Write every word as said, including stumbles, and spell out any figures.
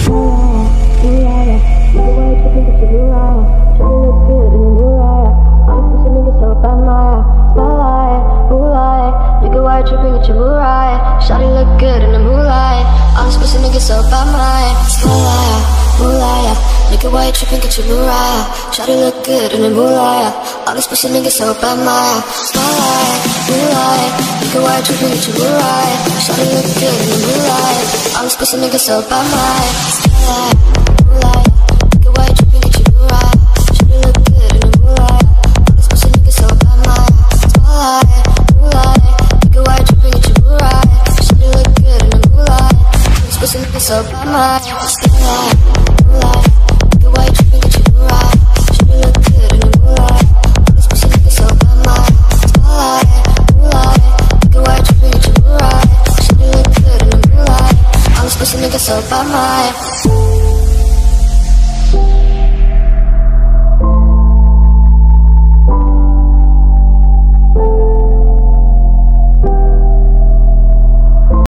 Shawty look good in the moonlight. All these pussy niggas so bad, my moonlight, moonlight. Nigga, why you tripping? Get your moonlight. Shawty look good in the moonlight. All these pussy niggas so bad, my moonlight, moonlight. Nigga, why you tripping? Get your moonlight. Shawty look good in the moonlight. All these pussy niggas so bad, my moonlight, moonlight. Nigga, why you tripping? Get your moonlight. Shawty look good in the moonlight. All these pussy niggas so bad, my moonlight, moonlight. Nigga, why you tripping? Get your moonlight. Pussy nigga so bad, my moonlight, moonlight. Nigga, why you tripping? Get your moonlight. Shawty look good in the moonlight. All this pussy nigga so bad, my moonlight, moonlight. Nigga, why you tripping? Get your moonlight. Shawty look good in the moonlight. All this pussy nigga so bad, my